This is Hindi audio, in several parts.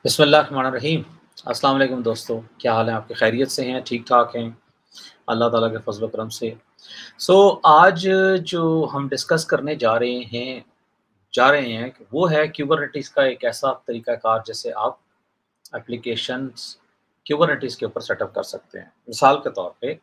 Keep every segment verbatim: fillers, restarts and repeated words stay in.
बिस्मिल्लाहिर्रहमानिर्रहीम। अस्सलाम वालेकुम दोस्तों, क्या हाल है आपके? खैरियत से हैं? ठीक ठाक हैं? अल्लाह ताला के फज़ल व करम से। सो so, आज जो हम डिस्कस करने जा रहे हैं जा रहे हैं वो है क्यूबरनेटिस का एक ऐसा तरीक़ाकार जिससे आप एप्लीकेशंस क्यूबरनेटिस के ऊपर सेटअप कर सकते हैं। मिसाल के तौर पे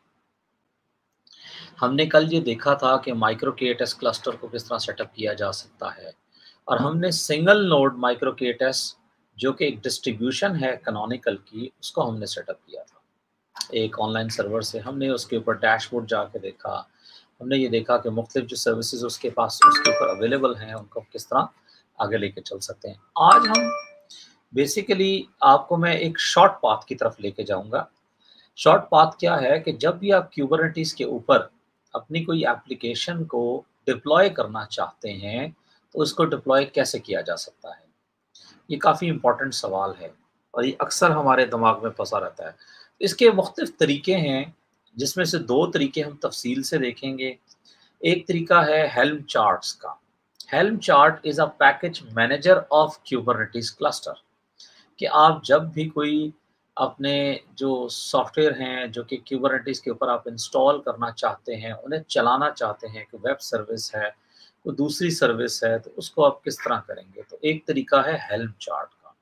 हमने कल ये देखा था कि micro K eight S cluster को किस तरह सेटअप किया जा सकता है और हमने single node micro K eight S जो कि एक डिस्ट्रीब्यूशन है कैनोनिकल की, उसको हमने सेटअप किया था। एक ऑनलाइन सर्वर से हमने उसके ऊपर डैशबोर्ड जाके देखा। हमने ये देखा कि मुख्तलिफ जो सर्विसेज़ उसके पास उसके ऊपर अवेलेबल हैं, उनको किस तरह आगे लेके चल सकते हैं। आज हम बेसिकली आपको मैं एक शॉर्ट पाथ की तरफ लेके जाऊँगा। शॉर्ट पाथ क्या है कि जब भी आप क्यूबरनेटिस के ऊपर अपनी कोई एप्लीकेशन को डिप्लॉय करना चाहते हैं, तो उसको डिप्लॉय कैसे किया जा सकता है? ये काफ़ी इम्पोर्टेंट सवाल है और ये अक्सर हमारे दिमाग में फँसा रहता है। इसके मुख्तलिफ़ तरीके हैं, जिसमें से दो तरीके हम तफ़सील से देखेंगे। एक तरीका है हेल्म चार्ट्स का। Helm chart is a package manager of Kubernetes cluster कि आप जब भी कोई अपने जो सॉफ्टवेयर हैं, जो कि क्यूबरनेटिस के ऊपर आप इंस्टॉल करना चाहते हैं, उन्हें चलाना चाहते हैं, कि वेब सर्विस है, कोई दूसरी सर्विस है, तो उसको आप किस तरह करेंगे? तो एक तरीका है हेल्म चार्ट का।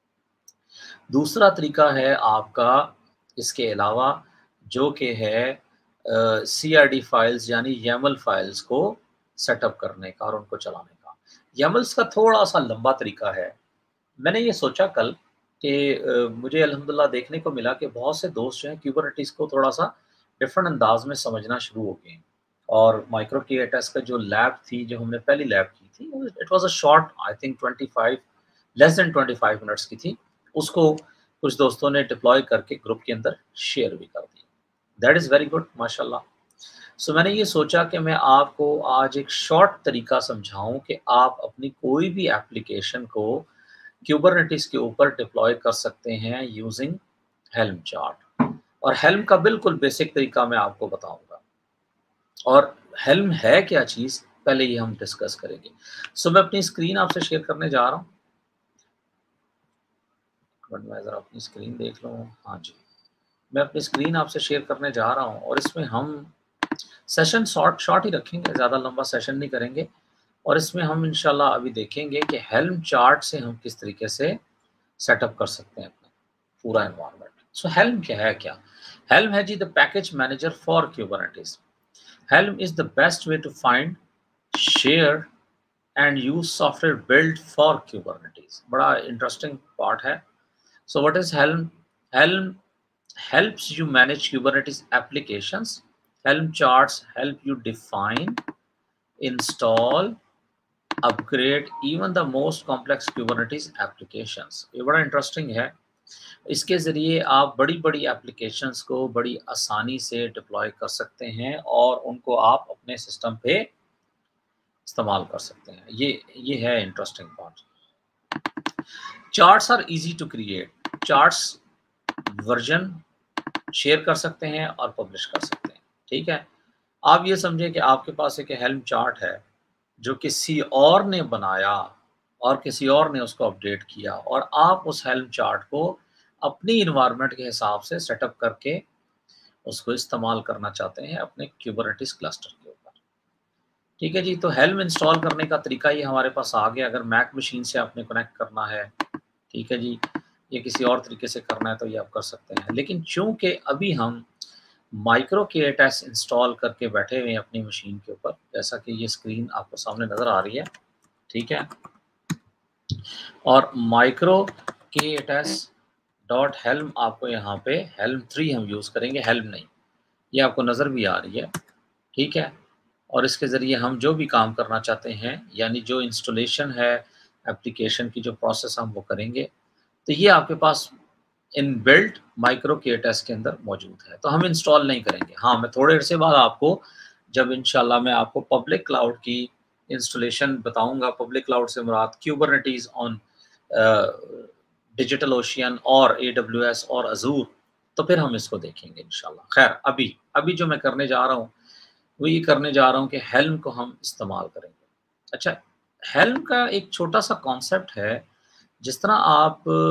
दूसरा तरीका है आपका इसके अलावा जो कि है अ, सीआरडी फाइल्स यानी यमल फाइल्स को सेटअप करने का और उनको चलाने का। यमल्स का थोड़ा-सा लंबा तरीका है। मैंने ये सोचा कल कि अ, मुझे अल्हम्दुलिल्लाह देखने को मिला कि बहुत से दोस्त जो हैं क्यूबरनेटिस को थोड़ा-सा डिफरेंट अंदाज़ में समझना शुरू हो गए हैं और माइक्रो के एट एस का जो लैब थी, जो हमने पहली लैब की थी, it was a short I think twenty five less than twenty five minutes की थी। उसको कुछ दोस्तों ने डिप्लॉय करके ग्रुप के अंदर शेयर भी कर दी। दैट इज़ वेरी गुड माशाल्लाह। सो मैंने ये सोचा कि मैं आपको आज एक शॉर्ट तरीका समझाऊँ कि आप अपनी कोई भी एप्लीकेशन को क्यूबरनेटिस के ऊपर डिप्लॉय कर सकते हैं यूजिंग हेल्म चार्ट और हेल्म का बिल्कुल बेसिक तरीका मैं आपको बताऊँगा। और हेल्म है क्या चीज़, पहले ये हम डिस्कस करेंगे। सो मैं अपनी स्क्रीन आपसे शेयर करने जा रहा हूँ। बट मैं ज़रा अपनी स्क्रीन देख लूँ। हाँ जी, मैं अपनी स्क्रीन आपसे शेयर करने जा रहा हूँ और इसमें हम सेशन शॉर्ट शॉर्ट ही रखेंगे, ज़्यादा लंबा सेशन नहीं करेंगे और इसमें हम इंशाल्लाह अभी देखेंगे कि हेल्म चार्ट से हम किस तरीके से सेटअप कर सकते हैं अपना पूरा एनवायरनमेंट। सो हेल्म क्या है क्या? हेल्म है जी the package manager for Kubernetes. Helm is the best way to find, share and use software build for Kubernetes. बड़ा इंटरेस्टिंग पार्ट है। So what is Helm? Helm helps you manage Kubernetes applications. Helm charts help you define, install, upgrade even the most complex Kubernetes applications. ये बड़ा इंटरेस्टिंग है। इसके ज़रिए आप बड़ी-बड़ी एप्लीकेशंस को बड़ी आसानी से डिप्लॉय कर सकते हैं और उनको आप अपने सिस्टम पे इस्तेमाल कर सकते हैं। ये ये है interesting part. Charts are easy to create. Charts version share कर सकते हैं और पब्लिश कर सकते हैं, ठीक है? आप ये समझें कि आपके पास एक हेल्म चार्ट है, जो किसी और ने बनाया और किसी और ने उसको अपडेट किया और आप उस हेल्म चार्ट को अपनी एनवायरनमेंट के हिसाब से सेटअप करके उसको इस्तेमाल करना चाहते हैं अपने क्यूबरनेटिस क्लस्टर के ऊपर। ठीक है जी, तो हेल्म इंस्टॉल करने का तरीका ये हमारे पास आ गया। अगर मैक मशीन से आपने कनेक्ट करना है, ठीक है जी, ये किसी और तरीके से करना है तो ये आप कर सकते हैं। लेकिन चूँकि अभी हम micro K eight S install करके बैठे हुए हैं अपनी मशीन के ऊपर, जैसा कि ये स्क्रीन आपको सामने नज़र आ रही है, ठीक है? और micro K eight S dot helm आपको यहाँ पे हेल्म थ्री हम यूज़ करेंगे, हेल्म नहीं। ये आपको नज़र भी आ रही है, ठीक है? और इसके ज़रिए हम जो भी काम करना चाहते हैं, यानी जो इंस्टॉलेशन है एप्लीकेशन की, जो प्रोसेस हम वो करेंगे, तो ये आपके पास inbuilt micro K eight S के अंदर मौजूद है, तो हम इंस्टॉल नहीं करेंगे। हाँ, मैं थोड़ी देर से बाद आपको जब इंशाल्लाह मैं आपको पब्लिक क्लाउड की इंस्टॉलेशन बताऊँगा, पब्लिक क्लाउड से मुराद Kubernetes on uh, digital ocean और एडब्ल्यूएस और अज़ूर, तो फिर हम इसको देखेंगे इंशाल्लाह। ख़ैर अभी अभी जो मैं करने जा रहा हूँ, वो ये करने जा रहा हूँ कि हेल्म को हम इस्तेमाल करेंगे। अच्छा, हेल्म का एक छोटा-सा कॉन्सेप्ट है, जिस तरह आप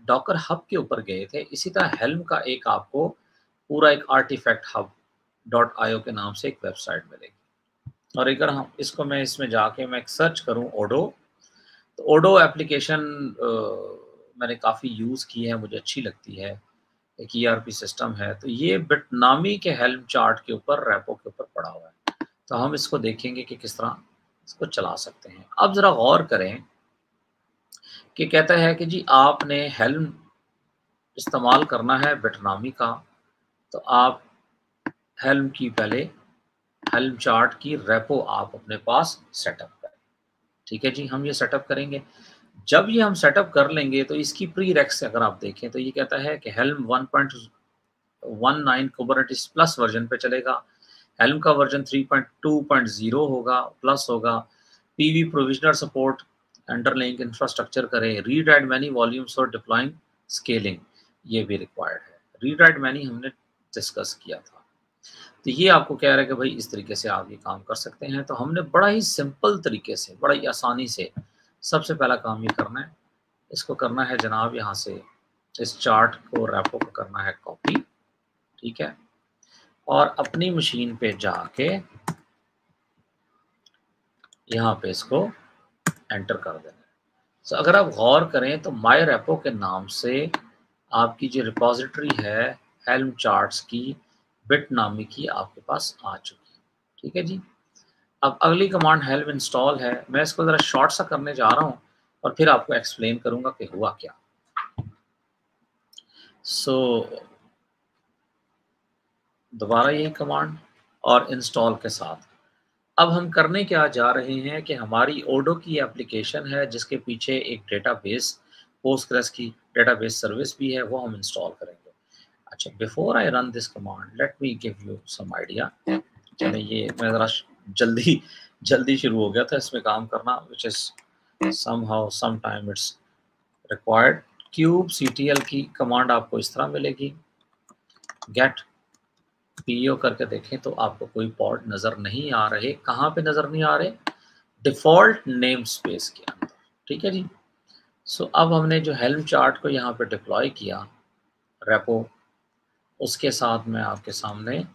डॉकर हब के ऊपर गए थे, इसी तरह हेल्म का एक आपको पूरा एक आर्टिफैक्ट हब डॉट आईओ के नाम से एक वेबसाइट मिलेगी। और अगर हम इसको मैं इसमें जाके मैं एक सर्च करूं ओडो, तो ओडो एप्लीकेशन मैंने काफ़ी यूज़ की है, मुझे अच्छी लगती है, एक ईआरपी सिस्टम है। तो ये बिटनामी के हेल्म चार्ट के ऊपर रेपो के ऊपर पड़ा हुआ है, तो हम इसको देखेंगे कि किस तरह इसको चला सकते हैं। अब ज़रा गौर करें कि कहता है कि जी आपने हेल्म इस्तेमाल करना है बिटनामी का, तो आप हेल्म की पहले हेल्म चार्ट की रेपो आप अपने पास सेटअप करें। ठीक है जी, हम ये सेटअप करेंगे। जब ये हम सेटअप कर लेंगे तो इसकी प्री रेक्स अगर आप देखें तो ये कहता है कि Helm one point one nine Kubernetes plus version पे चलेगा। हेल्म का version three point two point zero होगा, प्लस होगा। PV provisioner support, underlying infrastructure करें, रीड राइट मैनी वॉल्यूम्स और डिप्लॉइंग स्केलिंग ये भी रिक्वायर्ड है। रीड राइट मैनी हमने डिस्कस किया था। तो ये आपको कह रहा है कि भाई इस तरीके से आप ये काम कर सकते हैं। तो हमने बड़ा ही सिंपल तरीके से, बड़ा ही आसानी से सबसे पहला काम ये करना है, इसको करना है जनाब यहाँ से इस चार्ट को रेपो को करना है कॉपी, ठीक है, और अपनी मशीन पे जाके यहाँ पे इसको एंटर कर देना है। तो अगर आप गौर करें तो माई रेपो के नाम से आपकी जो रिपोजिटरी है हेल्म चार्ट्स की बिटनामी की आपके पास आ चुकी है। ठीक है जी। अब अगली कमांड हेल्म इंस्टॉल है। मैं इसको ज़रा शॉर्ट सा करने जा रहा हूँ और फिर आपको एक्सप्लेन करूँगा कि हुआ क्या। सो so, दोबारा यही कमांड और इंस्टॉल के साथ अब हम करने क्या जा रहे हैं कि हमारी ओडो की एप्लीकेशन है जिसके पीछे एक डेटाबेस पोस्टग्रेस की डेटाबेस सर्विस भी है, वो हम इंस्टॉल करेंगे। अच्छा, before I run this command let me give you some idea. चलिए ये मैं ज़रा जल्दी जल्दी शुरू हो गया था इसमें काम करना, which is somehow some time it's required. Kubectl की कमांड आपको इस तरह मिलेगी, गेट पीओ करके देखें तो आपको कोई पोर्ट नज़र नहीं आ रहे। कहाँ पे नज़र नहीं आ रहे? डिफ़ॉल्ट नेम स्पेस के अंदर। ठीक है जी। सो so, अब हमने जो हेल्म चार्ट को यहाँ पे डिप्लॉय किया रेपो, उसके साथ मैं आपके सामने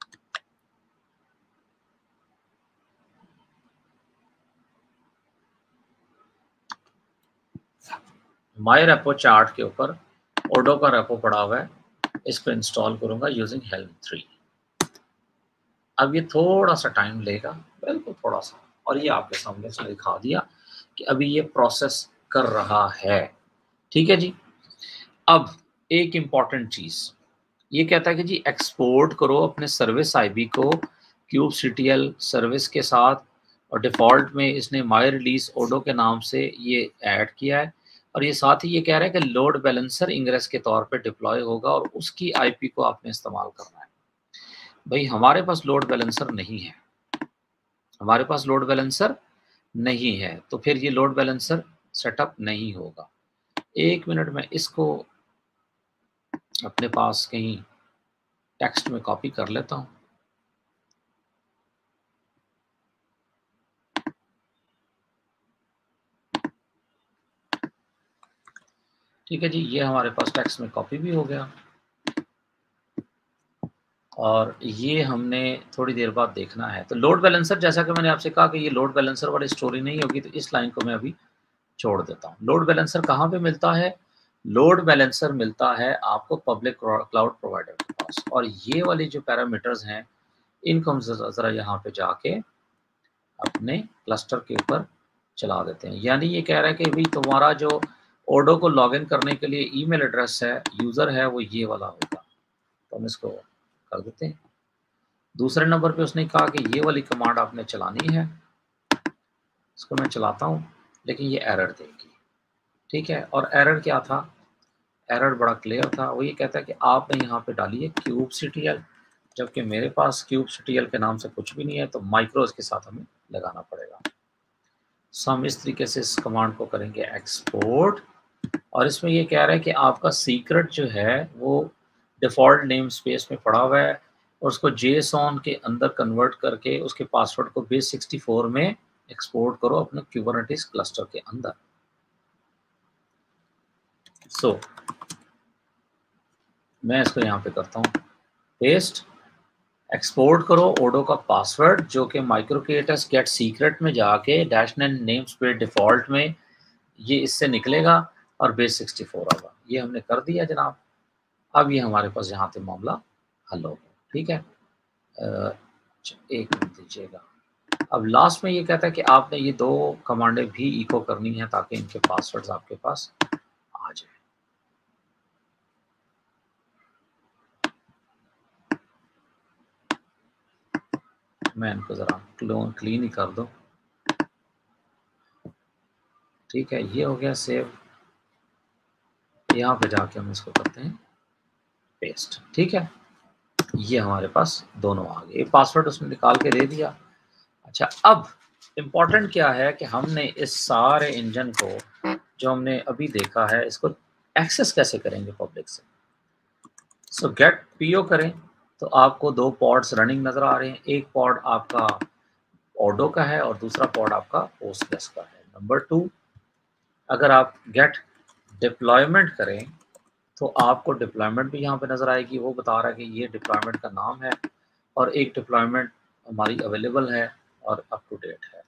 माई रेपो चार्ट के ऊपर ओडो का रेपो पड़ा हुआ है, इसको इंस्टॉल करूँगा यूजिंग हेल्म थ्री। अब ये थोड़ा सा टाइम लेगा, बिल्कुल थोड़ा सा, और ये आपके सामने से दिखा दिया कि अभी ये प्रोसेस कर रहा है। ठीक है जी। अब एक इम्पॉर्टेंट चीज़ ये कहता है कि जी एक्सपोर्ट करो अपने सर्विस आईबी को क्यूब सीटीएल सर्विस के साथ, और डिफ़ॉल्ट में इसने माई रिलीज ओडो के नाम से ये ऐड किया है, और ये साथ ही ये कह रहा है कि लोड बैलेंसर इंग्रेस के तौर पे डिप्लॉय होगा और उसकी आईपी को आपने इस्तेमाल करना है। भाई हमारे पास लोड बैलेंसर नहीं है, हमारे पास लोड बैलेंसर नहीं है, तो फिर ये लोड बैलेंसर सेटअप नहीं होगा। एक मिनट में इसको अपने पास कहीं टेक्स्ट में कॉपी कर लेता हूँ। ठीक है जी, ये हमारे पास टेक्स्ट में कॉपी भी हो गया, और ये हमने थोड़ी देर बाद देखना है। तो लोड बैलेंसर, जैसा कि मैंने आपसे कहा कि ये लोड बैलेंसर वाली स्टोरी नहीं होगी, तो इस लाइन को मैं अभी छोड़ देता हूँ। लोड बैलेंसर कहाँ पे मिलता है? लोड बैलेंसर मिलता है आपको पब्लिक क्लाउड प्रोवाइडर के पास, और ये वाली जो पैरामीटर्स हैं इनको हम ज़रा यहाँ पे जाके अपने क्लस्टर के ऊपर चला देते हैं। यानी ये कह रहा है कि भाई तुम्हारा जो ओडो को लॉगिन करने के लिए ईमेल एड्रेस है, यूज़र है, वो ये वाला होगा। तो हम इसको कर देते हैं। दूसरे नंबर पे उसने कहा कि ये वाली कमांड आपने चलानी है, इसको मैं चलाता हूँ, लेकिन ये एरर देगी। ठीक है, और एरर क्या था? एरर बड़ा क्लियर था, वो ये कहता है कि आपने यहाँ पे डालिए क्यूब सीटीएल, जबकि मेरे पास क्यूब सीटीएल के नाम से कुछ भी नहीं है, तो माइक्रोज के साथ हमें लगाना पड़ेगा। सो हम इस तरीके से इस कमांड को करेंगे एक्सपोर्ट, और इसमें ये कह रहा है कि आपका सीक्रेट जो है वो डिफ़ॉल्ट नेम स्पेस में पड़ा हुआ है, और उसको जेसॉन के अंदर कन्वर्ट करके उसके पासवर्ड को बेस सिक्सटी फोर में एक्सपोर्ट करो अपने क्यूबरनेटिस क्लस्टर के अंदर। सो so, मैं इसको यहाँ पे करता हूँ पेस्ट, एक्सपोर्ट करो ओडो का पासवर्ड जो कि माइक्रोकेटस गेट सीक्रेट में जाके dash nine namespace default में ये इससे निकलेगा और बेस सिक्सटी फोर होगा। ये हमने कर दिया जनाब। अब ये हमारे पास यहाँ पे मामला हल हो गया। ठीक है, आ, एक मिनट दीजिएगा। अब लास्ट में ये कहता है कि आपने ये दो कमांडें भी इको करनी है ताकि इनके पासवर्ड्स आपके पास आ जाए। मैं इनको ज़रा क्लीन ही कर दूं। ठीक है, ये हो गया सेव। यहाँ पे जाके हम इसको करते हैं पेस्ट। ठीक है, ये हमारे पास दोनों आ गए। पासवर्ड उसने निकाल के दे दिया। अच्छा, अब इम्पॉर्टेंट क्या है कि हमने इस सारे इंजन को जो हमने अभी देखा है इसको एक्सेस कैसे करेंगे पब्लिक से। सो गेट पीओ करें तो आपको दो पॉड्स रनिंग नज़र आ रहे हैं। एक पॉड आपका ओडो का है और दूसरा पॉड आपका पोस्टग्रेस का है। नंबर टू, अगर आप गेट डिप्लॉयमेंट करें तो आपको डिप्लॉयमेंट भी यहाँ पे नज़र आएगी। वो बता रहा है कि ये डिप्लॉयमेंट का नाम है और एक डिप्लॉयमेंट हमारी अवेलेबल है और अप टू डेट है।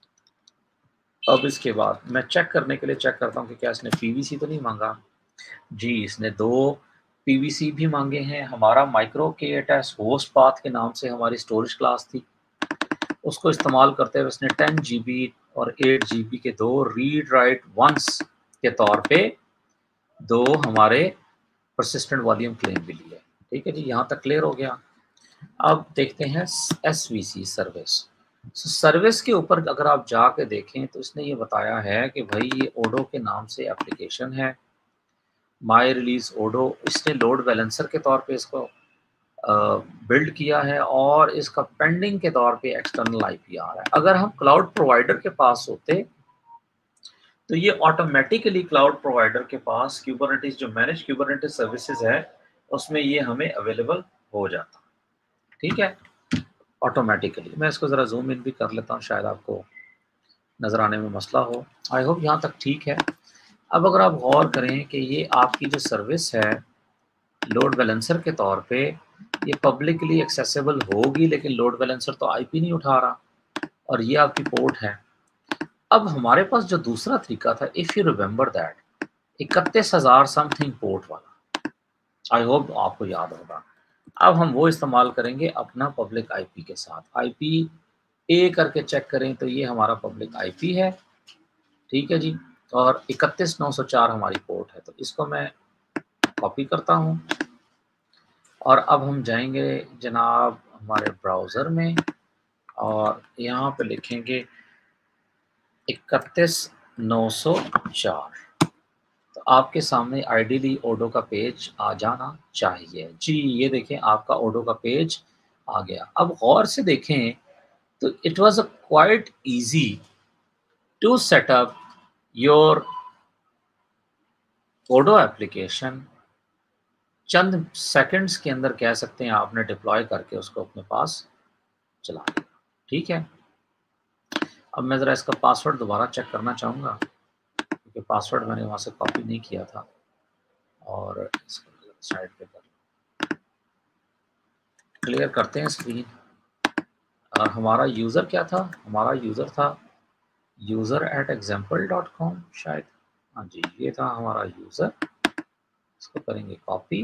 अब इसके बाद मैं चेक करने के लिए चेक करता हूँ कि क्या इसने पीवीसी तो नहीं मांगा। जी, इसने दो पीवीसी भी मांगे हैं। हमारा माइक्रो केएटएस होस्ट पाथ के नाम से हमारी स्टोरेज क्लास थी, उसको इस्तेमाल करते हुए इसने टेन जी बी और एट जी बी के दो रीड राइट वंस के तौर पे दो हमारे परसिस्टेंट वॉल्यूम क्लेम भी लिए। ठीक है जी, यहाँ तक क्लियर हो गया। अब देखते हैं एसवीसी सर्विस। सर्विस के ऊपर अगर आप जाके देखें तो इसने ये बताया है कि भाई ये ओडो के नाम से एप्लीकेशन है, माई रिलीज ओडो। इसने लोड बैलेंसर के तौर पे इसको बिल्ड किया है और इसका पेंडिंग के तौर पे एक्सटर्नल आईपी आ रहा है। अगर हम क्लाउड प्रोवाइडर के पास होते तो ये ऑटोमेटिकली क्लाउड प्रोवाइडर के पास क्यूबरनेटिस जो मैनेज क्यूबरनेटिस सर्विसेज है उसमें ये हमें अवेलेबल हो जाता। ठीक है, ऑटोमेटिकली। मैं इसको ज़रा जूम इन भी कर लेता हूँ, शायद आपको नज़र आने में मसला हो। आई होप यहाँ तक ठीक है। अब अगर आप गौर करें कि ये आपकी जो सर्विस है लोड बैलेंसर के तौर पे ये पब्लिकली एक्सेसिबल होगी, लेकिन लोड बैलेंसर तो आईपी नहीं उठा रहा और ये आपकी पोर्ट है। अब हमारे पास जो दूसरा तरीका था, इफ़ यू रिमेंबर दैट, इकतीस हज़ार समथिंग पोर्ट वाला, आई होप आपको याद होगा। अब हम वो इस्तेमाल करेंगे अपना पब्लिक आईपी के साथ। आईपी ए करके चेक करें तो ये हमारा पब्लिक आईपी है। ठीक है जी, और इकतीस नौ सौ चार हमारी पोर्ट है। तो इसको मैं कॉपी करता हूँ और अब हम जाएंगे जनाब हमारे ब्राउज़र में और यहाँ पे लिखेंगे इकतीस नौ सौ चार। तो आपके सामने आइडियली ओडो का पेज आ जाना चाहिए। जी, ये देखें आपका ओडो का पेज आ गया। अब गौर से देखें तो it was a quite easy to set up your Odoo application. चंद सेकंड्स के अंदर कह सकते हैं आपने डिप्लॉय करके उसको अपने पास चला लिया। ठीक है, अब मैं ज़रा इसका पासवर्ड दोबारा चेक करना चाहूँगा क्योंकि पासवर्ड मैंने वहाँ से कॉपी नहीं किया था और इसको साइड पे कर क्लियर करते हैं स्क्रीन। और हमारा यूज़र क्या था? हमारा यूज़र था user at example dot com शायद। हाँ जी, ये था हमारा यूज़र। इसको करेंगे कॉपी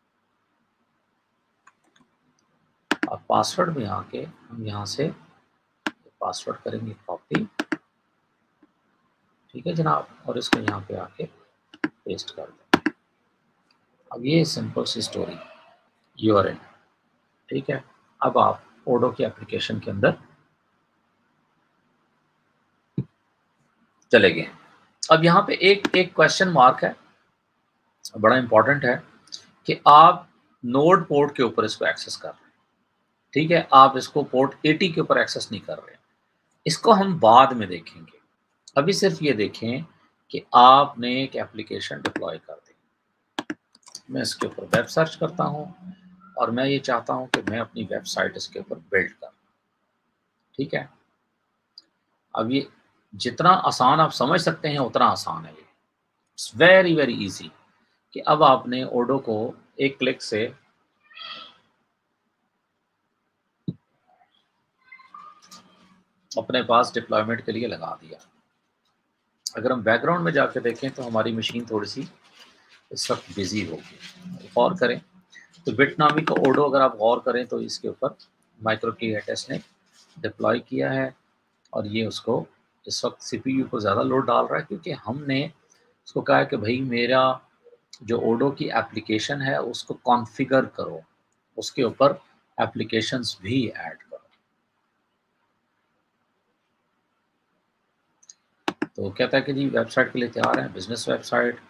और पासवर्ड में आके हम यहाँ से पासवर्ड करेंगे कॉपी। ठीक है जनाब, और इसको यहाँ पे आके पेस्ट कर दें। अब ये simple see story you are in. ठीक है, अब आप ओडो की एप्लीकेशन के अंदर चले गए। अब यहाँ पे एक एक क्वेश्चन मार्क है, बड़ा इंपॉर्टेंट है कि आप नोड पोर्ट के ऊपर इसको एक्सेस कर रहे हैं। ठीक है, आप इसको पोर्ट अस्सी के ऊपर एक्सेस नहीं कर रहे हैं। इसको हम बाद में देखेंगे। अभी सिर्फ ये देखें कि आपने एक एप्लीकेशन डिप्लॉय कर दी। मैं इसके ऊपर वेब सर्च करता हूँ और मैं ये चाहता हूँ कि मैं अपनी वेबसाइट इसके ऊपर बिल्ड करूँ। ठीक है, अब ये जितना आसान आप समझ सकते हैं उतना आसान है। ये इट्स वेरी वेरी इजी। कि अब आपने ओडो को एक क्लिक से अपने पास डिप्लॉयमेंट के लिए लगा दिया। अगर हम बैकग्राउंड में जाके देखें तो हमारी मशीन थोड़ी सी इस वक्त बिजी होगी। गौर करें तो बिटनामी का ओडो अगर आप गौर करें तो इसके ऊपर माइक्रो क्रिएटस ने डिप्लॉय किया है और ये उसको इस वक्त सीपीयू को ज़्यादा लोड डाल रहा है, क्योंकि हमने उसको कहा है कि भाई मेरा जो ओडो की एप्लीकेशन है उसको कॉन्फ़िगर करो, उसके ऊपर एप्लीकेशंस भी ऐड करो। तो कहता है कि जी वेबसाइट के लिए तैयार है, बिजनेस वेबसाइट।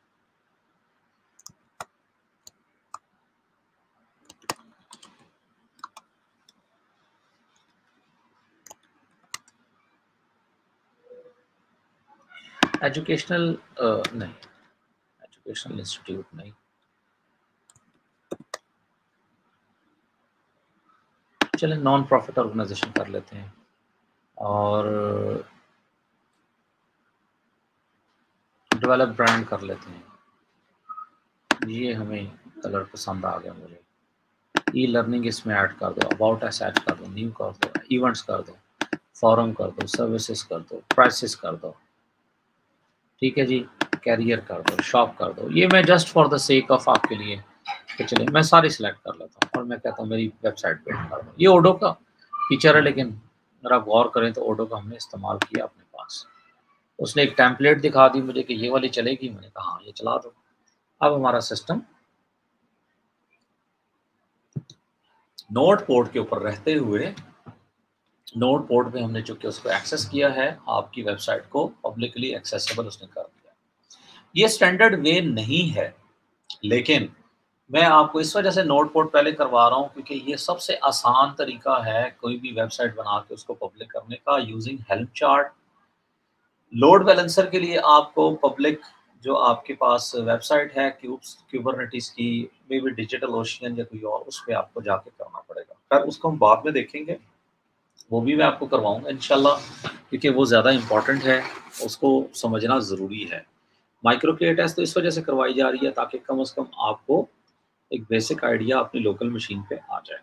एजुकेशनल नहीं, एजुकेशनल इंस्टीट्यूट नहीं, चलें नॉन प्रॉफिट ऑर्गेनाइजेशन कर लेते हैं। और डेवलप ब्रांड कर लेते हैं। ये हमें कलर पसंद आ गया मुझे। ई लर्निंग इसमें ऐड कर दो, अबाउट अस ऐड कर दो, न्यू कर दो, इवेंट्स कर दो, फॉरम कर दो, सर्विसेज कर दो, प्राइसेस कर दो, ठीक है जी, कैरियर कर दो, शॉप कर दो। ये मैं just for the sake of आपके लिए, तो चलिए मैं सारी सिलेक्ट कर लेता हूँ और मैं कहता हूँ मेरी वेबसाइट बिल्ड कर दो। ये ओडो का फीचर है, लेकिन अगर आप गौर करें तो ओडो का हमने इस्तेमाल किया अपने पास। उसने एक टेम्पलेट दिखा दी मुझे कि ये वाली चलेगी, मैंने कहा हाँ ये चला दो। अब हमारा सिस्टम नोड पोर्ट के ऊपर रहते हुए नोड पोर्ट पे हमने चूंकि उसको एक्सेस किया है, आपकी वेबसाइट को पब्लिकली एक्सेसिबल उसने कर दिया। ये स्टैंडर्ड वे नहीं है, लेकिन मैं आपको इस वजह से नोड पोर्ट पहले करवा रहा हूँ क्योंकि ये सबसे आसान तरीका है कोई भी वेबसाइट बना के उसको पब्लिक करने का, using Helm chart. Load balancer के लिए आपको पब्लिक जो आपके पास वेबसाइट है क्यूब्स क्यूबरनेटिस की, मे बी डिजिटल ओशियन या कोई और, उस पर आपको जाके करना पड़ेगा। खैर उसको हम बाद में देखेंगे, वो भी मैं आपको करवाऊंगा इंशाल्लाह, क्योंकि वो ज़्यादा इम्पॉर्टेंट है, उसको समझना ज़रूरी है। माइक्रो क्रिएटस तो इस वजह से करवाई जा रही है ताकि कम से कम आपको एक बेसिक आइडिया अपनी लोकल मशीन पे आ जाए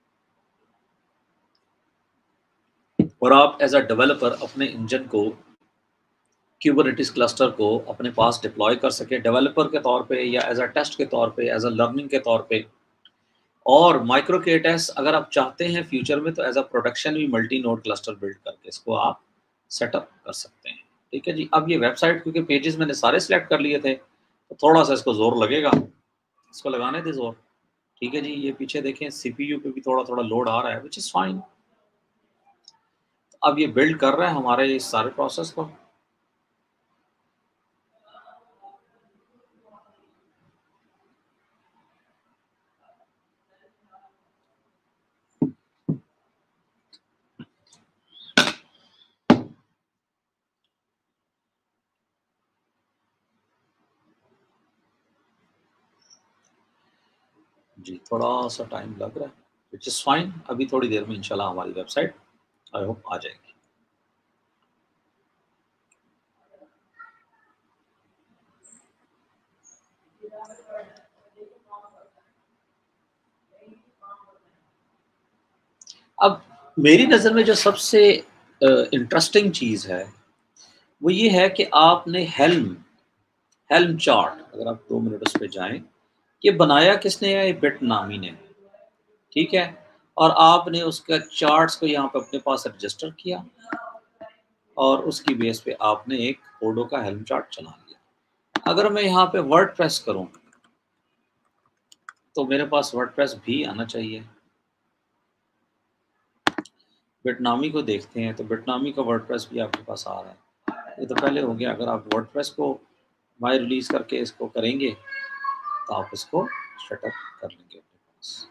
और आप एज अ डेवलपर अपने इंजन को, क्यूबरनेटिस क्लस्टर को अपने पास डिप्लॉय कर सके डेवलपर के तौर पे या एज अ टेस्ट के तौर पे, एज अ लर्निंग के तौर पे। और माइक्रो क्रिएटस अगर आप चाहते हैं फ्यूचर में तो एज अ प्रोडक्शन भी मल्टी नोड क्लस्टर बिल्ड करके इसको आप सेटअप कर सकते हैं। ठीक है जी। अब ये वेबसाइट क्योंकि पेजेस मैंने सारे सिलेक्ट कर लिए थे तो थोड़ा सा इसको जोर लगेगा, इसको लगाने दे जोर। ठीक है जी। ये पीछे देखें सीपीयू पे भी थोड़ा थोड़ा लोड आ रहा है, विच इज़ फाइन। अब ये बिल्ड कर रहा है हमारे इस सारे प्रोसेस को। जी थोड़ा सा टाइम लग रहा है, विच इज़ फाइन। अभी थोड़ी देर में इंशाल्लाह हमारी वेबसाइट आई होप आ जाएगी। अब मेरी नज़र में जो सबसे इंटरेस्टिंग चीज़ है वो ये है कि आपने हेल्म हेल्म चार्ट, अगर आप दो मिनट उस पर जाएं, ये बनाया किसने है? ये बिटनामी ने। ठीक है। और आपने उसका चार्ट्स को यहाँ पे अपने पास रजिस्टर किया और उसकी बेस पे आपने एक ओडो का हेल्म चार्ट चला लिया। अगर मैं यहाँ पे वर्ड प्रेस करूँ तो मेरे पास वर्ड प्रेस भी आना चाहिए। बिटनामी को देखते हैं तो बिटनामी का वर्ड प्रेस भी आपके पास आ रहा है। ये तो पहले हो गया। अगर आप वर्ड प्रेस को माई रिलीज करके इसको करेंगे तो आप इसको सेटअप कर लेंगे अपने पास।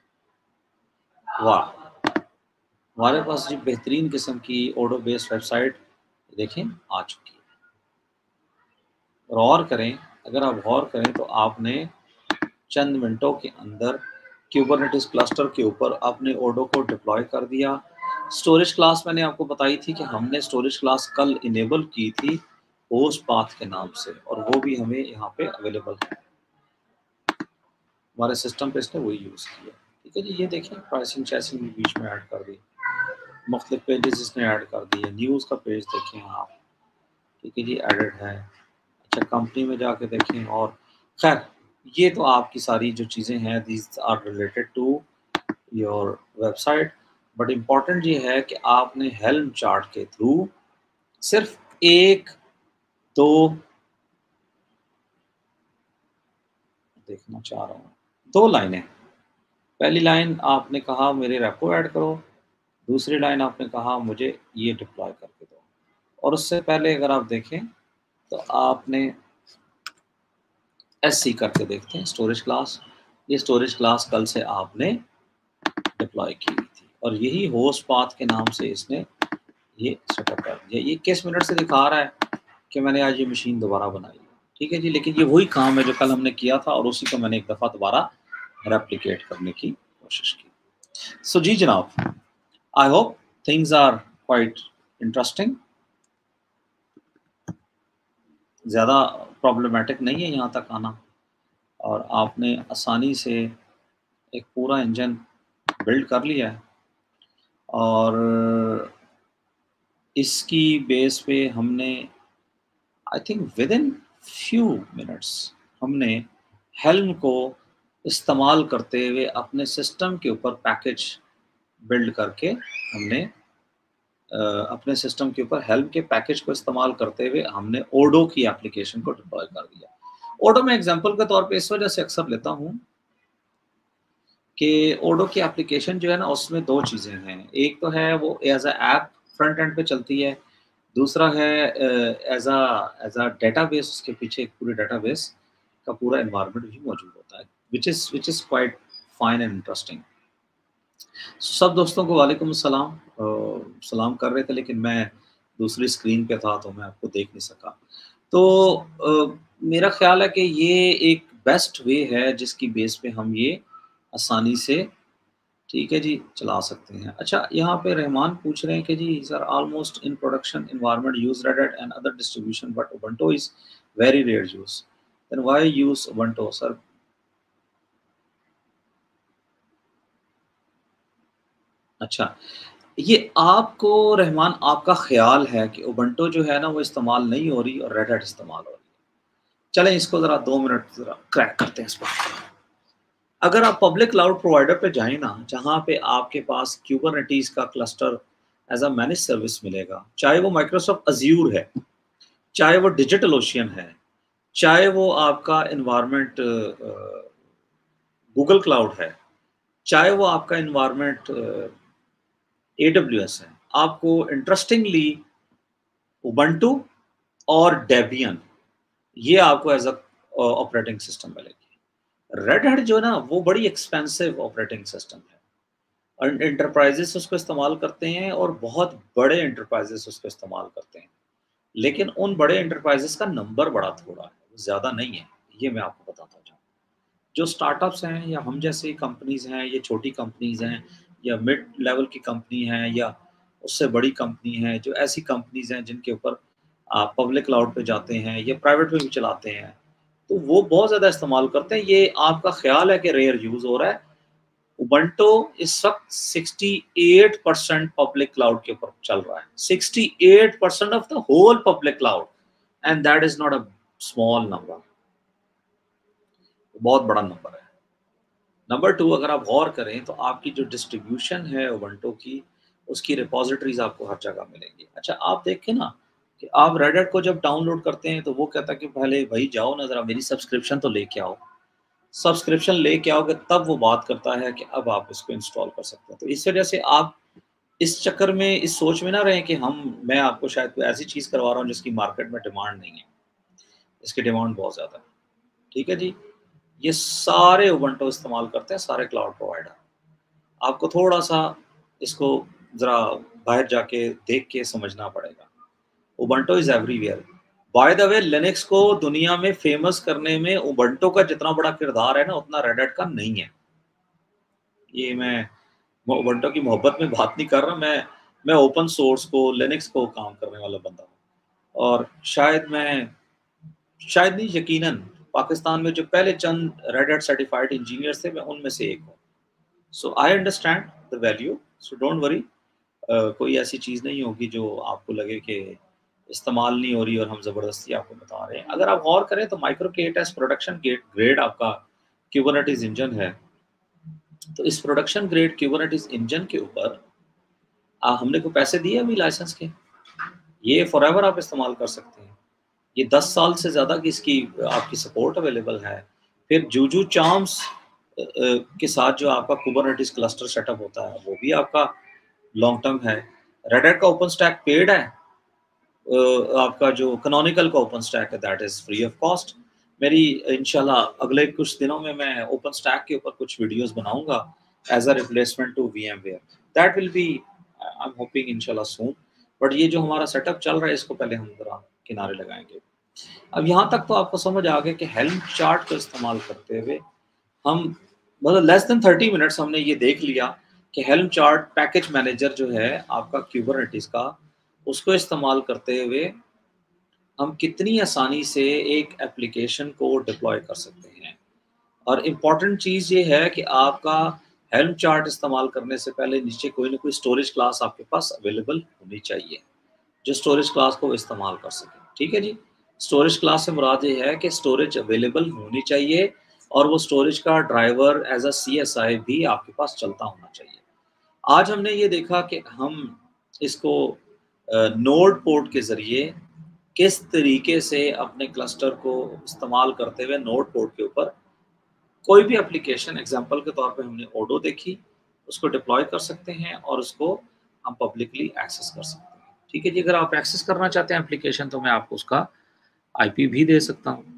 वाह, हमारे पास जी बेहतरीन किस्म की ओडो बेस्ड वेबसाइट देखें आ चुकी है। और गौर करें, अगर आप गौर करें तो आपने चंद मिनटों के अंदर क्यूबरनेटिस क्लस्टर के ऊपर अपने ओडो को डिप्लॉय कर दिया। स्टोरेज क्लास मैंने आपको बताई थी कि हमने स्टोरेज क्लास कल इनेबल की थी होस्ट पाथ के नाम से, और वो भी हमें यहाँ पे अवेलेबल है। हमारे सिस्टम पे इसने वही यूज़ किया। ठीक है जी, ये देखिए प्राइसिंग चैसिंग भी बीच में ऐड कर दी, मुख्तलिफ पेजेस इसने ऐड कर दिए, न्यूज़ का पेज देखें आप, ठीक है जी, एडेड है। अच्छा, कंपनी में जाके देखें, और खैर ये तो आपकी सारी जो चीज़ें हैं these are related to your website, but important ये है कि आपने हेल्म चार्ट के थ्रू सिर्फ एक दो देखना चाह रहा हूँ, दो लाइनें। पहली लाइन आपने कहा मेरे रेपो ऐड करो, दूसरी लाइन आपने कहा मुझे ये डिप्लॉय करके दो, और उससे पहले अगर आप देखें तो आपने एससी करके देखते हैं, स्टोरेज क्लास। ये स्टोरेज क्लास कल से आपने डिप्लॉय की हुई थी, और यही होस्ट पाथ के नाम से इसने ये सेटअप कर दिया। ये किस मिनट से दिखा रहा है कि मैंने आज ये मशीन दोबारा बनाई है, ठीक है जी, लेकिन ये वही काम है जो कल हमने किया था, और उसी को मैंने एक दफ़ा दोबारा रेप्लिकेट करने की कोशिश की। सो so, जी जनाब, I hope things are quite interesting, ज़्यादा प्रॉब्लमेटिक नहीं है यहाँ तक आना, और आपने आसानी से एक पूरा इंजन बिल्ड कर लिया है, और इसकी बेस पे हमने I think within few minutes हमने हेल्म को इस्तेमाल करते हुए अपने सिस्टम के ऊपर पैकेज बिल्ड करके हमने uh, अपने सिस्टम के ऊपर हेल्म के पैकेज को इस्तेमाल करते हुए हमने ओडो की एप्लीकेशन को डिप्लॉय कर दिया। ओडो में एग्जांपल के तौर पे इस वजह से अक्सर लेता हूँ कि ओडो की एप्लीकेशन जो है ना, उसमें दो चीज़ें हैं। एक तो है वो as a app front end पे चलती है, दूसरा है as a as a database, उसके पीछे एक पूरे डेटाबेस का पूरा एनवायरनमेंट भी मौजूद होता है, which is which is quite fine and interesting. सब दोस्तों को वालेकुम सलाम, सलाम कर रहे थे, लेकिन मैं दूसरी स्क्रीन पे था तो मैं आपको देख नहीं सका। तो आ, मेरा ख्याल है कि ये एक बेस्ट वे है जिसकी बेस पे हम ये आसानी से, ठीक है जी, चला सकते हैं। अच्छा, यहाँ पे रहमान पूछ रहे हैं कि जी sir almost in production environment use Red Hat and other distribution but Ubuntu is very rare use, then why use Ubuntu sir? अच्छा, ये आपको रहमान आपका ख्याल है कि उबंटू जो है ना वो इस्तेमाल नहीं हो रही और रेड हैट इस्तेमाल हो रही है। चलें इसको ज़रा दो मिनट ज़रा क्रैक करते हैं इस बात को। अगर आप पब्लिक क्लाउड प्रोवाइडर पे जाएँ ना, जहाँ पे आपके पास कुबरनेटीज़ का cluster as a manage service मिलेगा, चाहे वो माइक्रोसॉफ्ट अज़्यूर है, चाहे वो डिजिटल ओशियन है, चाहे वो आपका एनवायरनमेंट अ, गूगल क्लाउड है, चाहे वो आपका एनवायरनमेंट अ, एडब्ल्यूएस है, आपको इंटरेस्टिंगली उबंटू और डेबियन ये आपको एज़ अ ऑपरेटिंग सिस्टम मिलेगी। रेड हैट जो है ना वो बड़ी एक्सपेंसिव ऑपरेटिंग सिस्टम है, और एंटरप्राइजेस उसको इस्तेमाल करते हैं, और बहुत बड़े एंटरप्राइजेस उसको इस्तेमाल करते हैं, लेकिन उन बड़े एंटरप्राइजेस का नंबर बड़ा थोड़ा है, ज़्यादा नहीं है, ये मैं आपको बताता जाऊँ। जो स्टार्टअप्स हैं या हम जैसी कंपनीज़ हैं, ये छोटी कंपनीज़ हैं या मिड लेवल की कंपनी हैं या उससे बड़ी कंपनी है, जो ऐसी कंपनीज़ हैं जिनके ऊपर आप पब्लिक क्लाउड पे जाते हैं या प्राइवेट में भी चलाते हैं, तो वो बहुत ज़्यादा इस्तेमाल करते हैं। ये आपका ख़्याल है कि रेयर यूज़ हो रहा है। उबंटू इस वक़्त sixty eight percent public cloud के ऊपर चल रहा है। Sixty eight percent of the whole public cloud, and that is not a small number, बहुत बड़ा नंबर है। नंबर टू, अगर आप गौर करें तो आपकी जो डिस्ट्रीब्यूशन है उबंटू की, उसकी रिपॉजिटरीज़ आपको हर जगह मिलेंगी। अच्छा, आप देखें ना कि आप रेडिट को जब डाउनलोड करते हैं तो वो कहता है कि पहले भाई जाओ ना, ज़रा मेरी सब्सक्रिप्शन तो लेके आओ। सब्सक्रिप्शन लेके आओगे तब वो बात करता है कि अब आप इसको इंस्टॉल कर सकते हैं। तो इस वजह से आप इस चक्कर में, इस सोच में ना रहें कि हम मैं आपको शायद कोई ऐसी चीज़ करवा रहा हूँ जिसकी मार्केट में डिमांड नहीं है। इसकी डिमांड बहुत ज़्यादा है। ठीक है जी? ये सारे उबंटू इस्तेमाल करते हैं, सारे क्लाउड प्रोवाइडर। आपको थोड़ा-सा इसको ज़रा बाहर जाके देख के समझना पड़ेगा। Ubuntu is everywhere. By the way, Linux को दुनिया में फ़ेमस करने में उबंटू का जितना बड़ा किरदार है ना, उतना रेड हैट का नहीं है। ये मैं उबंटू की मोहब्बत में बात नहीं कर रहा, मैं मैं ओपन सोर्स को, लिनक्स को काम करने वाला बंदा हूँ, और शायद मैं शायद नहीं, यकीनन पाकिस्तान में जो पहले चंद रेड हैट सर्टिफाइड इंजीनियर्स थे, मैं उनमें से एक हूँ। So I understand the value, so don't worry. कोई ऐसी चीज़ नहीं होगी जो आपको लगे कि इस्तेमाल नहीं हो रही और हम ज़बरदस्ती आपको बता रहे हैं। अगर आप गौर करें तो micro K eight S production get grade आपका क्यूबरनेटिस इंजन है। तो इस प्रोडक्शन ग्रेड क्यूबरनेटिस इंजन के ऊपर आ, हमने को पैसे दिए अभी लाइसेंस के, ये फॉरएवर आप इस्तेमाल कर सकते हैं। ये दस साल से ज़्यादा की इसकी आपकी सपोर्ट अवेलेबल है। फिर जूजू चार्म्स के साथ जो आपका कुबरनेटिस क्लस्टर सेटअप होता है वो भी आपका लॉन्ग टर्म है। रेड हैट का ओपन स्टैक पेड है। आपका जो कैनोनिकल का ओपन स्टैक है that is free of cost. मेरी इंशाल्लाह अगले कुछ दिनों में मैं ओपन स्टैक के ऊपर कुछ वीडियोस बनाऊंगा as a replacement to VMware. That will be I am hoping इंशाल्लाह सून। बट ये जो हमारा सेटअप चल रहा है इसको पहले हम जरा किनारे लगाएंगे। अब यहाँ तक तो आपको समझ आ गया कि हेल्म चार्ट को इस्तेमाल करते हुए हम मतलब लेस देन थर्टी मिनट्स हमने ये देख लिया कि हेल्म चार्ट पैकेज मैनेजर जो है आपका क्यूबरनेटिस का, उसको इस्तेमाल करते हुए हम कितनी आसानी से एक एप्लीकेशन को डिप्लॉय कर सकते हैं। और इम्पॉर्टेंट चीज़ ये है कि आपका हेल्म चार्ट इस्तेमाल करने से पहले नीचे कोई ना कोई स्टोरेज क्लास आपके पास अवेलेबल होनी चाहिए जो स्टोरेज क्लास को इस्तेमाल कर सके। ठीक है जी, स्टोरेज क्लास से मुराद ये है कि स्टोरेज अवेलेबल होनी चाहिए और वो स्टोरेज का driver as a C S I भी आपके पास चलता होना चाहिए। आज हमने ये देखा कि हम इसको नोड पोर्ट के ज़रिए किस तरीके से अपने क्लस्टर को इस्तेमाल करते हुए नोड पोर्ट के ऊपर कोई भी एप्लीकेशन, एग्जांपल के तौर पे हमने ओडो देखी, उसको डिप्लॉय कर सकते हैं और उसको हम पब्लिकली एक्सेस कर सकते हैं। ठीक है जी, अगर आप एक्सेस करना चाहते हैं एप्लीकेशन तो मैं आपको उसका आईपी भी दे सकता हूँ।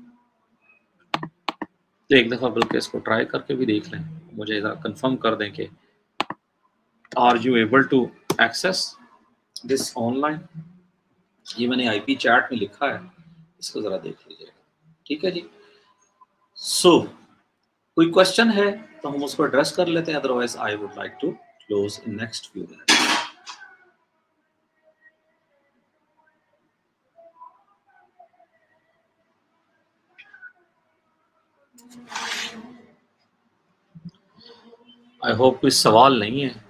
तो एक दफ़ा बल्कि इसको ट्राई करके भी देख लें, मुझे ज़रा कंफर्म कर दें कि are you able to access this online. ये मैंने आईपी चैट में लिखा है, इसको ज़रा देख लीजिएगा। ठीक है जी। सो so, कोई क्वेश्चन है तो हम उसको एड्रेस कर लेते हैं, otherwise I would like to close in next few minutes. I hope कोई सवाल नहीं है।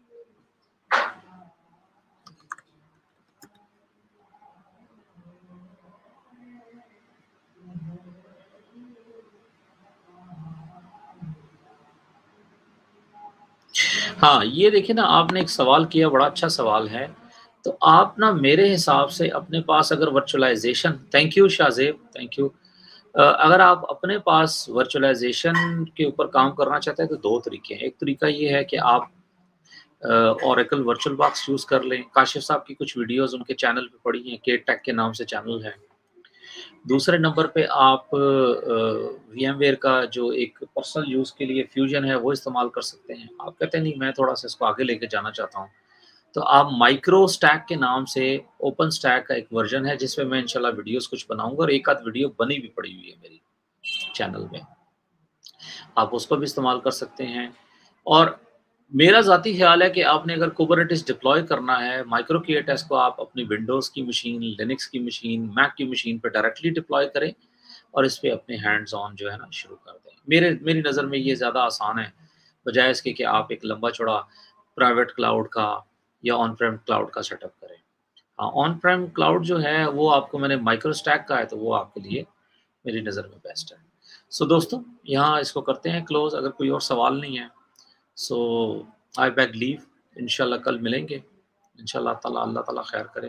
हाँ, ये देखिए ना, आपने एक सवाल किया, बड़ा अच्छा सवाल है। तो आप ना मेरे हिसाब से अपने पास अगर virtualization, thank you Shahzeb, thank you. Uh, अगर आप अपने पास वर्चुअलाइजेशन के ऊपर काम करना चाहते हैं तो दो तरीके हैं। एक तरीका ये है कि आप ओरेकल वर्चुअल बॉक्स यूज़ कर लें। काशिफ साहब की कुछ वीडियोस उनके चैनल पे पड़ी हैं, के टेक के नाम से चैनल है। दूसरे नंबर पे आप वीएमवेयर का जो एक पर्सनल यूज़ के लिए फ्यूजन है वो इस्तेमाल कर सकते हैं। आप कहते हैं नहीं मैं थोड़ा सा इसको आगे लेके जाना चाहता हूँ, तो आप माइक्रो स्टैक के नाम से ओपन स्टैक का एक वर्जन है जिसमें मैं इंशाल्लाह वीडियोस कुछ बनाऊंगा और एक आध वीडियो बनी भी पड़ी हुई है मेरी चैनल में, आप उसको भी इस्तेमाल कर सकते हैं। और मेरा ज़ाती ख्याल है कि आपने अगर कुबरनेटिस डिप्लॉय करना है, माइक्रो के एट एस को आप अपनी विंडोज़ की मशीन, लिनक्स की मशीन, मैक की मशीन पे डायरेक्टली डिप्लॉय करें और इस पे अपने हैंड्स ऑन जो है ना शुरू कर दें। मेरे मेरी नज़र में ये ज़्यादा आसान है, बजाय इसके कि आप एक लंबा चौड़ा प्राइवेट क्लाउड का या ऑन प्रेम क्लाउड का सेटअप करें। हाँ, ऑन प्रेम क्लाउड जो है वो आपको, मैंने माइक्रो स्टैक का है तो वो आपके लिए मेरी नज़र में बेस्ट है। सो so, दोस्तों यहाँ इसको करते हैं क्लोज़, अगर कोई और सवाल नहीं है। सो आई बैक लीव, इंशाल्लाह कल मिलेंगे, इंशाल्लाह ताला, अल्लाह ताला खैर करे।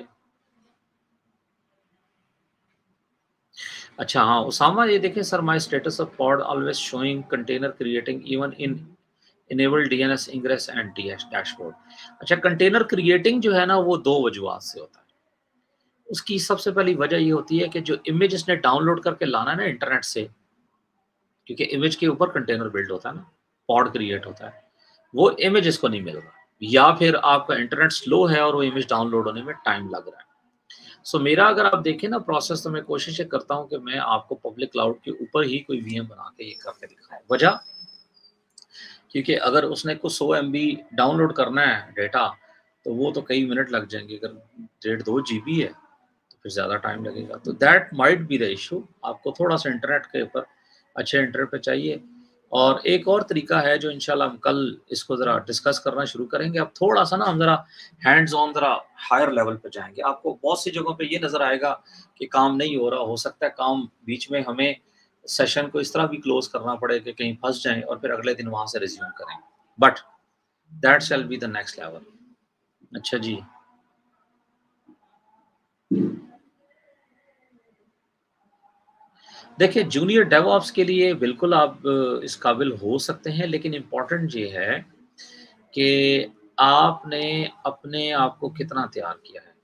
अच्छा हाँ, उसामा ये देखें sir, my status of pod always showing container creating even in enable DNS ingress and dashboard. अच्छा, कंटेनर क्रिएटिंग जो है ना वो दो वजूहत से होता है। उसकी सबसे पहली वजह ये होती है कि जो इमेज इसने डाउनलोड करके लाना है ना इंटरनेट से, क्योंकि इमेज के ऊपर कंटेनर बिल्ड होता है ना, पॉड क्रिएट होता है, वो इमेज इसको नहीं मिल रहा, या फिर आपका इंटरनेट स्लो है और वो इमेज डाउनलोड होने में टाइम लग रहा है। सो so, मेरा अगर आप देखें ना प्रोसेस, तो मैं कोशिश ये करता हूँ कि मैं आपको पब्लिक क्लाउड के ऊपर ही कोई वीएम बना के ये करके दिखाऊं। वजह, क्योंकि अगर उसने कुछ सौ एम बी डाउनलोड करना है डेटा तो वो तो कई मिनट लग जाएंगे। अगर डेढ़ दो जी बी है तो फिर ज़्यादा टाइम लगेगा। तो that might be the issue. आपको थोड़ा सा इंटरनेट के ऊपर अच्छे इंटरनेट पे चाहिए। और एक और तरीका है जो इंशाल्लाह हम कल इसको ज़रा डिस्कस करना शुरू करेंगे। अब थोड़ा-सा ना हम ज़रा हैंड्स ऑन ज़रा हायर लेवल पे जाएँगे। आपको बहुत सी जगहों पे ये नज़र आएगा कि काम नहीं हो रहा, हो सकता है काम बीच में हमें सेशन को इस तरह भी क्लोज़ करना पड़े कि कहीं फँस जाएँ और फिर अगले दिन वहाँ से रिज़्यूम करें। But that shall be the next level. अच्छा जी। देखिए, जूनियर डेवऑप्स के लिए बिल्कुल आप इस काबिल हो सकते हैं, लेकिन इम्पोर्टेंट ये है कि आपने अपने आप को कितना तैयार किया है।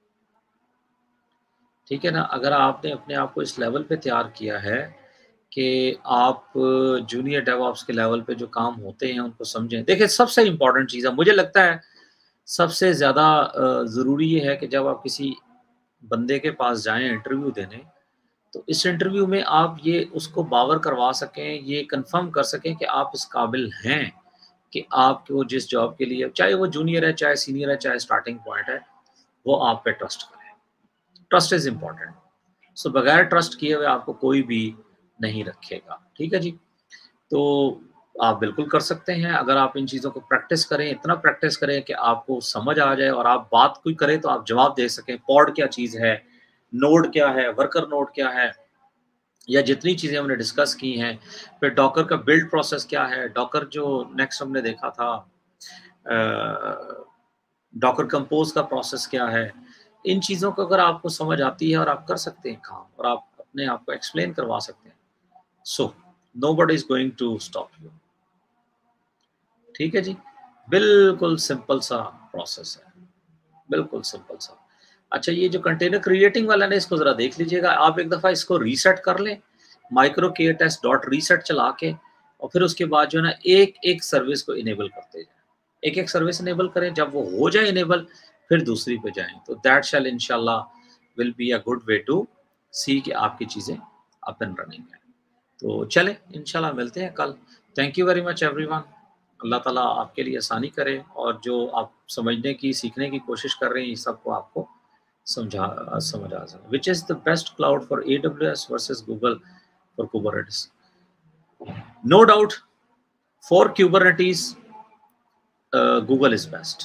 ठीक है ना? अगर आपने अपने आप को इस लेवल पे तैयार किया है कि आप जूनियर डेवऑप्स के लेवल पे जो काम होते हैं, उनको समझें। देखिए, सबसे इम्पोर्टेंट चीज़ है, मुझे लगता है सबसे ज़्यादा अ, ज़रूरी ये है कि जब आप किसी बंदे के पास जाएँ इंटरव्यू देने, तो इस इंटरव्यू में आप ये उसको बावर करवा सकें, ये कन्फर्म कर सकें कि आप इस काबिल हैं कि आपको जिस जॉब के लिए, चाहे वो जूनियर है, चाहे सीनियर है, चाहे स्टार्टिंग पॉइंट है, वो आप पे ट्रस्ट करें। Trust is important. सो बगैर ट्रस्ट किए हुए आपको कोई भी नहीं रखेगा। ठीक है जी? तो आप बिल्कुल कर सकते हैं अगर आप इन चीज़ों को प्रैक्टिस करें, इतना प्रैक्टिस करें कि आपको समझ आ जाए और आप बात कोई करें तो आप जवाब दे सकें। पॉड क्या चीज़ है, नोड क्या है, वर्कर नोड क्या है, या जितनी चीज़ें हमने डिस्कस की हैं, फिर डॉकर का बिल्ड प्रोसेस क्या है, डॉकर जो नेक्स्ट हमने देखा था, अ, डॉकर कंपोज़ का प्रोसेस क्या है, इन चीज़ों को अगर आपको समझ आती है और आप कर सकते हैं काम और आप अपने आप को एक्सप्लेन करवा सकते हैं, so nobody is going to stop you. ठीक है जी? बिल्कुल सिंपल सा प्रोसेस है, बिल्कुल सिंपल सा। अच्छा, ये जो कंटेनर क्रिएटिंग वाला है ना, इसको ज़रा देख लीजिएगा। आप एक दफ़ा इसको रीसेट कर लें, माइक्रो के टेस्ट डॉट रीसेट चला के, और फिर उसके बाद जो है ना एक-एक सर्विस को इनेबल करते जाएँ। एक-एक सर्विस इनेबल करें, जब वो हो जाए इनेबल, फिर दूसरी पे जाएँ। तो दैट शैल इंशाल्लाह will be a good way to see कि आपकी चीज़ें अप एंड रनिंग हैं। तो चलें, इंशाल्लाह मिलते हैं कल। Thank you very much everyone. अल्लाह ताला आपके लिए आसानी करे और जो आप समझने की, सीखने की कोशिश कर रहे हैं, ये सबको आपको समझा समझ आ जाए। Which is the best cloud for AWS versus Google for Kubernetes? No doubt for Kubernetes Google is best.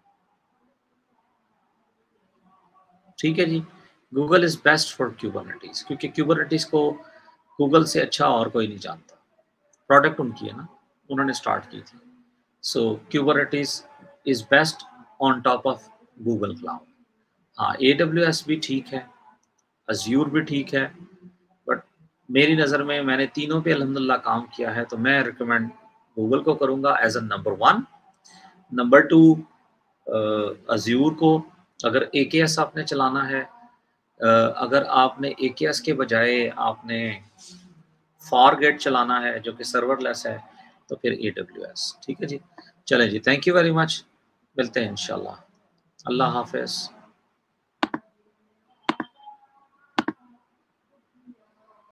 ठीक है जी? Google is best for Kubernetes, क्योंकि कुबरनेटिस को गूगल से अच्छा और कोई नहीं जानता। प्रोडक्ट उनकी है ना, उन्होंने स्टार्ट की थी। So Kubernetes is best on top of Google cloud. हाँ, एडब्ल्यूएस भी ठीक है, अज़्यूर भी ठीक है, बट मेरी नज़र में मैंने तीनों पे अल्हम्दुलिल्लाह काम किया है, तो मैं रिकमेंड गूगल को करूँगा as a number one. Number two uh, Azure को। अगर एकेएस आपने चलाना है, अ, अगर आपने एकेएस के बजाय आपने फॉरगेट चलाना है जो कि सर्वरलेस है, तो फिर एडब्ल्यूएस। ठीक है जी? चलें जी, थैंक यू वेरी मच। मिलते हैं इंशाल्लाह। अल्लाह हाफ़िज़।